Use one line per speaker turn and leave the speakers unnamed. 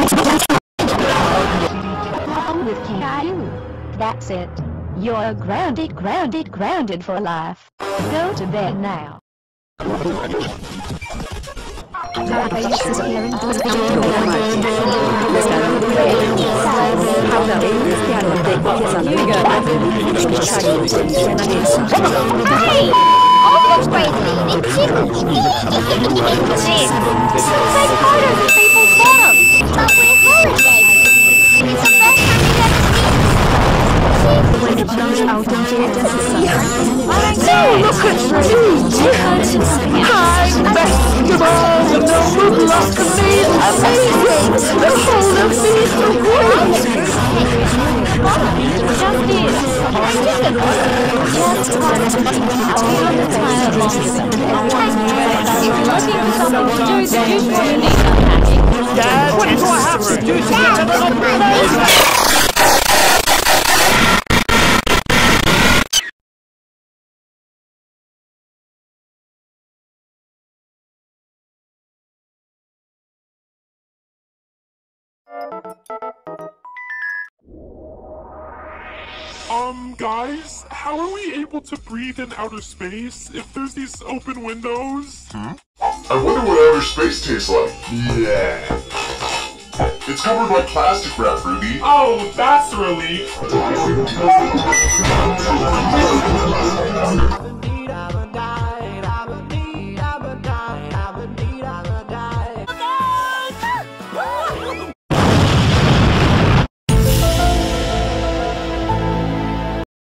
With Caillou. That's it. You're grounded for life. Go to bed now.
Almost crazy. It's like harder than people's bottom. But we're holiday. It's the best time we've ever seen. When it comes out into the
Look at me! I'm basketball! No one lost to me! Amazing! The whole of me is so great!
Dad, what do I have to do to get to the place?
Guys, how are we able to breathe in outer space if there's these open windows?
I wonder what outer space tastes like. Yeah. It's covered by plastic wrap, Ruby.
Oh, that's a relief.